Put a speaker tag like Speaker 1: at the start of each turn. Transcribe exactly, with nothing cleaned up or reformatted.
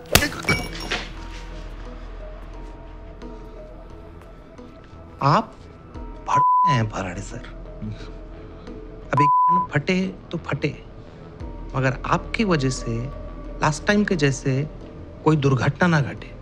Speaker 1: आप भड़के हैं भराड़े सर। अभी फटे तो फटे, मगर आपकी वजह से लास्ट टाइम के जैसे कोई दुर्घटना ना घटे।